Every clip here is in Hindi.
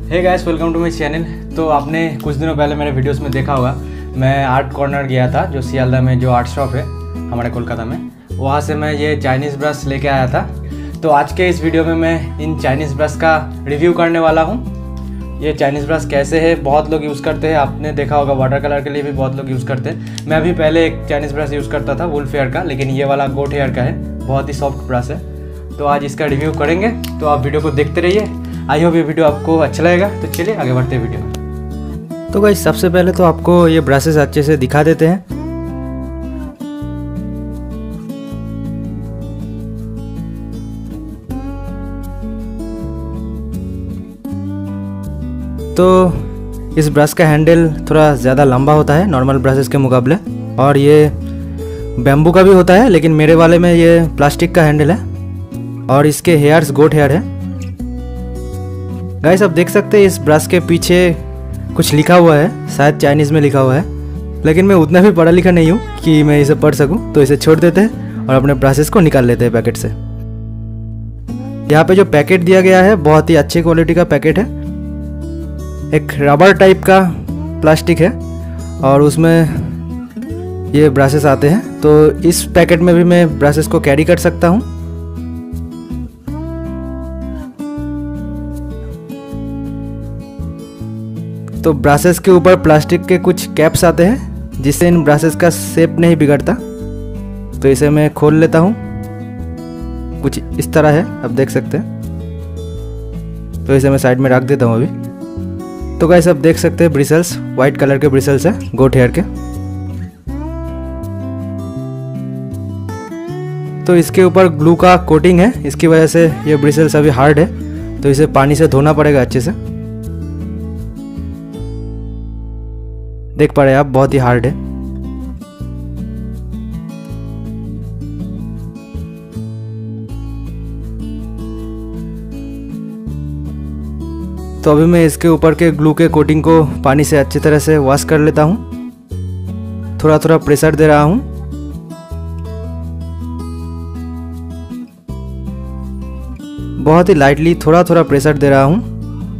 Hey guys, welcome to my channel. तो आपने कुछ दिनों पहले मेरे वीडियोस में देखा होगा, मैं आर्ट कॉर्नर गया था, जो सियालदा में जो आर्ट शॉप है हमारे कोलकाता में, वहाँ से मैं ये चाइनीज़ ब्रश लेके आया था। तो आज के इस वीडियो में मैं इन चाइनीज़ ब्रश का रिव्यू करने वाला हूँ। ये चाइनीज़ ब्रश कैसे है, बहुत लोग यूज़ करते हैं, आपने देखा होगा वाटर कलर के लिए भी बहुत लोग यूज़ करते हैं। मैं भी पहले एक चाइनीज़ ब्रश यूज़ करता था वुल्फ हेयर का, लेकिन ये वाला गोट हेयर का है, बहुत ही सॉफ्ट ब्रश है। तो आज इसका रिव्यू करेंगे, तो आप वीडियो को देखते रहिए। आई होप ये वीडियो आपको अच्छा लगेगा। तो चलिए आगे बढ़ते हैं वीडियो में। तो गाइस, सबसे पहले तो आपको ये ब्रशेस अच्छे से दिखा देते हैं। तो इस ब्रश का हैंडल थोड़ा ज़्यादा लंबा होता है नॉर्मल ब्रशेस के मुकाबले, और ये बैम्बू का भी होता है, लेकिन मेरे वाले में ये प्लास्टिक का हैंडल है और इसके हेयर्स गोट हेयर है। गाइस, आप देख सकते हैं इस ब्रश के पीछे कुछ लिखा हुआ है, शायद चाइनीज़ में लिखा हुआ है, लेकिन मैं उतना भी पढ़ा लिखा नहीं हूँ कि मैं इसे पढ़ सकूँ। तो इसे छोड़ देते हैं और अपने ब्रशेस को निकाल लेते हैं पैकेट से। यहाँ पे जो पैकेट दिया गया है बहुत ही अच्छी क्वालिटी का पैकेट है। एक रबर टाइप का प्लास्टिक है और उसमें ये ब्रशेस आते हैं। तो इस पैकेट में भी मैं ब्रशेस को कैरी कर सकता हूँ। तो ब्रशेस के ऊपर प्लास्टिक के कुछ कैप्स आते हैं, जिससे इन ब्रशेस का शेप नहीं बिगड़ता। तो इसे मैं खोल लेता हूँ, कुछ इस तरह है, आप देख सकते हैं। तो इसे मैं साइड में रख देता हूँ अभी। तो गाइस, आप देख सकते हैं ब्रिसल्स वाइट कलर के ब्रिसल्स है गोट हेयर के। तो इसके ऊपर ग्लू का कोटिंग है, इसकी वजह से ये ब्रिसल्स अभी हार्ड है। तो इसे पानी से धोना पड़ेगा अच्छे से। देख पा रहे हैं आप, बहुत ही हार्ड है। तो अभी मैं इसके ऊपर के ग्लू के कोटिंग को पानी से अच्छी तरह से वॉश कर लेता हूँ। थोड़ा थोड़ा प्रेशर दे रहा हूँ। बहुत ही लाइटली थोड़ा थोड़ा प्रेशर दे रहा हूँ।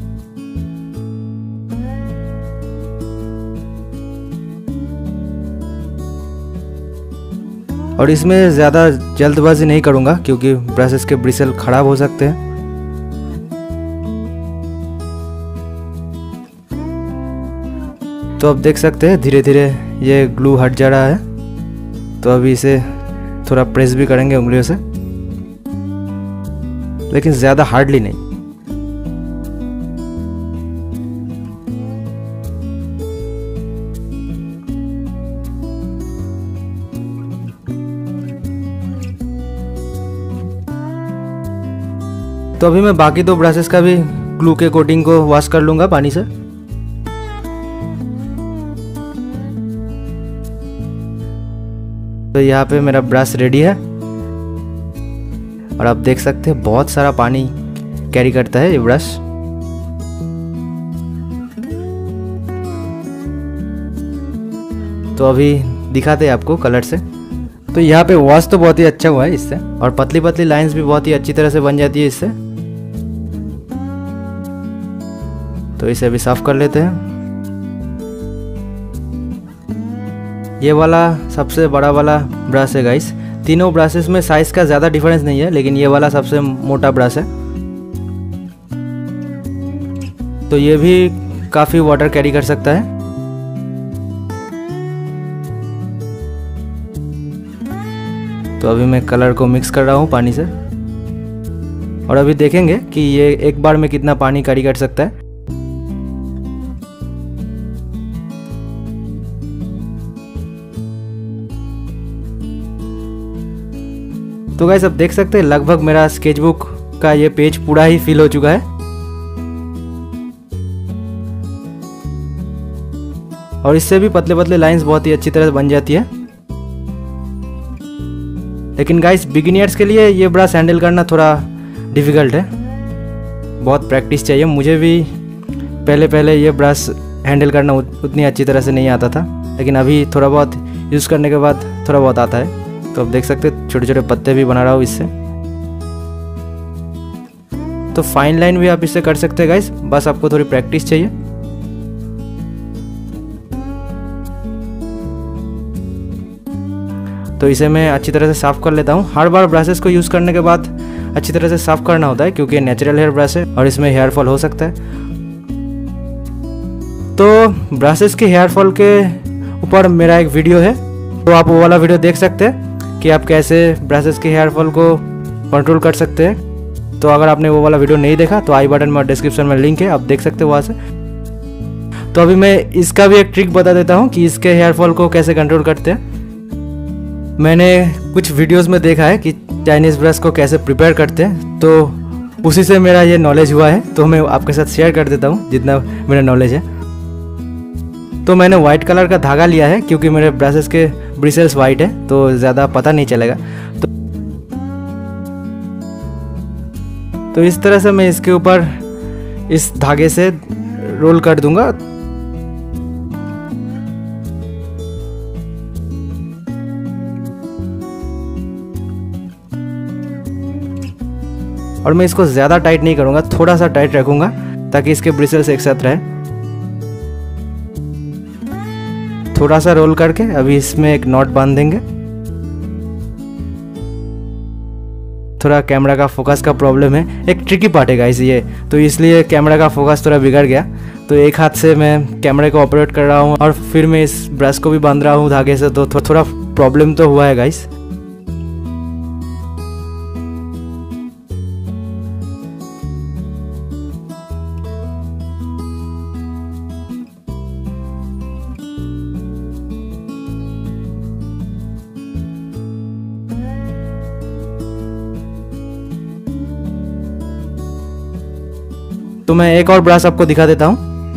और इसमें ज़्यादा जल्दबाजी नहीं करूँगा क्योंकि ब्रशेस के ब्रिसल ख़राब हो सकते हैं। तो आप देख सकते हैं धीरे धीरे ये ग्लू हट जा रहा है। तो अभी इसे थोड़ा प्रेस भी करेंगे उंगलियों से, लेकिन ज़्यादा हार्डली नहीं। तो अभी मैं बाकी दो ब्रशेस का भी ग्लू के कोटिंग को वॉश कर लूँगा पानी से। तो यहाँ पे मेरा ब्रश रेडी है और आप देख सकते हैं बहुत सारा पानी कैरी करता है ये ब्रश। तो अभी दिखाते हैं आपको कलर से। तो यहाँ पे वॉश तो बहुत ही अच्छा हुआ है इससे, और पतली पतली लाइंस भी बहुत ही अच्छी तरह से बन जाती है इससे। तो इसे अभी साफ कर लेते हैं। ये वाला सबसे बड़ा वाला ब्रश है गाइस। तीनों ब्रशेस में साइज का ज़्यादा डिफरेंस नहीं है, लेकिन ये वाला सबसे मोटा ब्रश है। तो ये भी काफ़ी वाटर कैरी कर सकता है। तो अभी मैं कलर को मिक्स कर रहा हूँ पानी से, और अभी देखेंगे कि ये एक बार में कितना पानी कैरी कर सकता है। तो गाइस, अब देख सकते हैं लगभग मेरा स्केचबुक का ये पेज पूरा ही फिल हो चुका है, और इससे भी पतले पतले लाइंस बहुत ही अच्छी तरह से बन जाती है। लेकिन गाइस, बिगिनर्स के लिए ये ब्रश हैंडल करना थोड़ा डिफ़िकल्ट है, बहुत प्रैक्टिस चाहिए। मुझे भी पहले ये ब्रश हैंडल करना उतनी अच्छी तरह से नहीं आता था, लेकिन अभी थोड़ा बहुत यूज़ करने के बाद थोड़ा बहुत आता है। तो आप देख सकते हैं छोटे छोटे पत्ते भी बना रहा हूँ इससे। तो फाइन लाइन भी आप इससे कर सकते हैं गाइस, बस आपको थोड़ी प्रैक्टिस चाहिए। तो इसे मैं अच्छी तरह से साफ़ कर लेता हूँ। हर बार ब्रशेस को यूज़ करने के बाद अच्छी तरह से साफ़ करना होता है, क्योंकि नेचुरल हेयर ब्रश है और इसमें हेयर फॉल हो सकता है। तो ब्रशेस के हेयर फॉल के ऊपर मेरा एक वीडियो है, तो आप वो वाला वीडियो देख सकते हैं कि आप कैसे ब्रशेस के हेयर फॉल को कंट्रोल कर सकते हैं। तो अगर आपने वो वाला वीडियो नहीं देखा तो आई बटन में और डिस्क्रिप्शन में लिंक है, आप देख सकते हो वहाँ से। तो अभी मैं इसका भी एक ट्रिक बता देता हूँ कि इसके हेयर फॉल को कैसे कंट्रोल करते हैं। मैंने कुछ वीडियोस में देखा है कि चाइनीज़ ब्रश को कैसे प्रिपेयर करते हैं, तो उसी से मेरा ये नॉलेज हुआ है, तो मैं आपके साथ शेयर कर देता हूँ जितना मेरा नॉलेज है। तो मैंने वाइट कलर का धागा लिया है, क्योंकि मेरे ब्रशेस के ब्रिसल्स वाइट है तो ज़्यादा पता नहीं चलेगा। तो इस तरह से मैं इसके ऊपर इस धागे से रोल कर दूंगा। और मैं इसको ज़्यादा टाइट नहीं करूँगा, थोड़ा सा टाइट रखूँगा ताकि इसके ब्रिसल्स एक साथ रहे। थोड़ा सा रोल करके अभी इसमें एक नॉट बांध देंगे। थोड़ा कैमरा का फोकस का प्रॉब्लम है, एक ट्रिकी पार्ट है गाइस ये, तो इसलिए कैमरा का फोकस थोड़ा बिगड़ गया। तो एक हाथ से मैं कैमरे को ऑपरेट कर रहा हूँ और फिर मैं इस ब्रश को भी बांध रहा हूँ धागे से, तो थोड़ा प्रॉब्लम तो हुआ है गाइस। तो मैं एक और ब्रश आपको दिखा देता हूँ।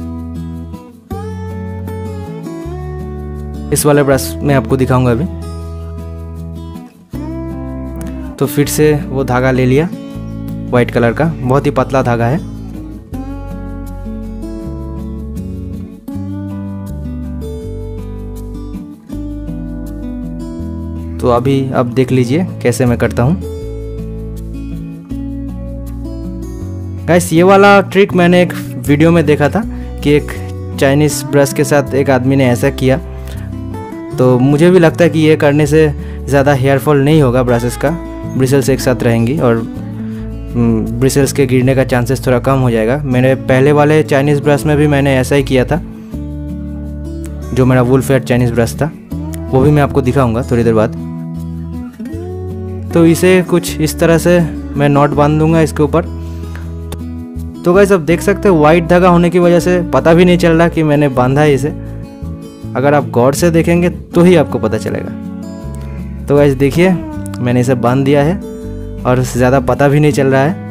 इस वाले ब्रश में आपको दिखाऊंगा अभी। तो फिर से वो धागा ले लिया वाइट कलर का, बहुत ही पतला धागा है। तो अभी अब देख लीजिए कैसे मैं करता हूँ गाइस। ये वाला ट्रिक मैंने एक वीडियो में देखा था कि एक चाइनीज़ ब्रश के साथ एक आदमी ने ऐसा किया, तो मुझे भी लगता है कि ये करने से ज़्यादा हेयर फॉल नहीं होगा, ब्रशेस का ब्रिसल्स एक साथ रहेंगी और ब्रिसल्स के गिरने का चांसेस थोड़ा कम हो जाएगा। मेरे पहले वाले चाइनीज़ ब्रश में भी मैंने ऐसा ही किया था, जो मेरा वुल फेयर चाइनीज़ ब्रश था, वो भी मैं आपको दिखाऊंगा थोड़ी देर बाद। तो इसे कुछ इस तरह से मैं नॉट बांध दूंगा इसके ऊपर। तो गाइस अब देख सकते हो वाइट धागा होने की वजह से पता भी नहीं चल रहा कि मैंने बांधा है इसे। अगर आप गौर से देखेंगे तो ही आपको पता चलेगा। तो गाइस देखिए मैंने इसे बांध दिया है और ज़्यादा पता भी नहीं चल रहा है।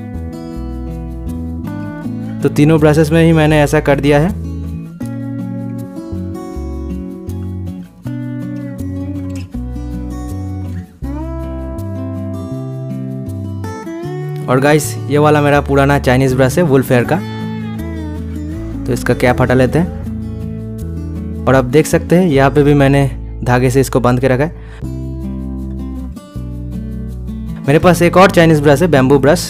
तो तीनों ब्रशेस में ही मैंने ऐसा कर दिया है। और गाइस ये वाला मेरा पुराना चाइनीज़ ब्रश है वुल फेयर का, तो इसका कैप हटा लेते हैं। और आप देख सकते हैं यहाँ पे भी मैंने धागे से इसको बांध के रखा है। मेरे पास एक और चाइनीज़ ब्रश है, बैम्बू ब्रश।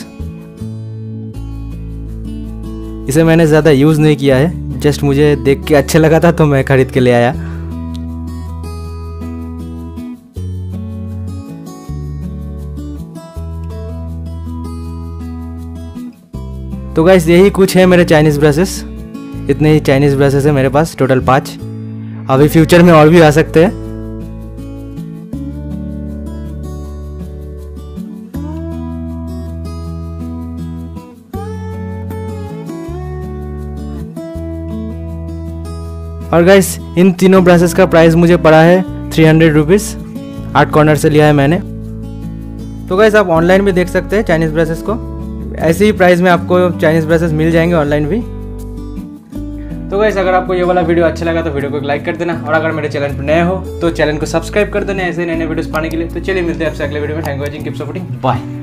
इसे मैंने ज़्यादा यूज़ नहीं किया है, जस्ट मुझे देख के अच्छा लगा था तो मैं खरीद के ले आया। तो गाइस यही कुछ है मेरे चाइनीज़ ब्रशेस। इतने ही चाइनीज़ ब्रशेस है मेरे पास, टोटल 5। अभी फ्यूचर में और भी आ सकते हैं। और गाइस इन तीनों ब्रशेस का प्राइस मुझे पड़ा है 300 रुपीज़। आर्ट कॉर्नर से लिया है मैंने। तो गाइस आप ऑनलाइन भी देख सकते हैं चाइनीज़ ब्रशेस को, ऐसे ही प्राइस में आपको चाइनीज़ ब्रशेस मिल जाएंगे ऑनलाइन भी। तो गाइस अगर आपको ये वाला वीडियो अच्छा लगा तो वीडियो को लाइक कर देना, और अगर मेरे चैनल पर नए हो तो चैनल को सब्सक्राइब कर देना ऐसे नए वीडियोस पाने के लिए। तो चलिए मिलते हैं आपसे अगले वीडियो में। Thank you watching, keep supporting, bye.